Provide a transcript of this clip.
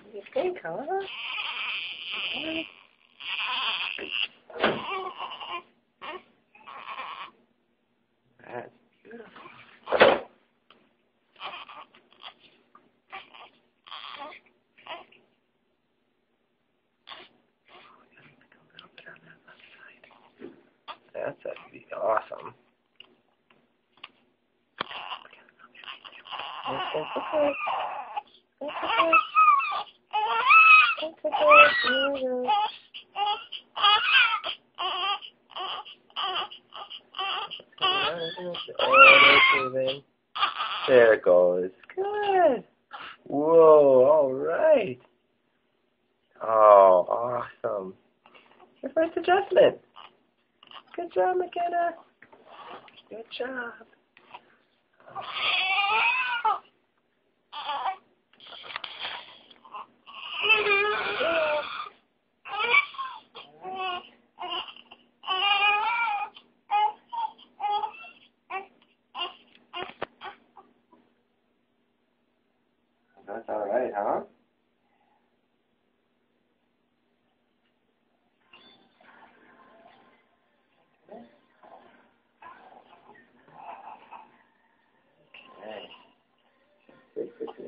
You think, huh? That's beautiful. That'd be awesome. That's okay. That's okay. That's okay. There it goes. Good. Whoa, all right. Oh, awesome. Your first adjustment. Good job, McKenna. Good job. That's all right, huh?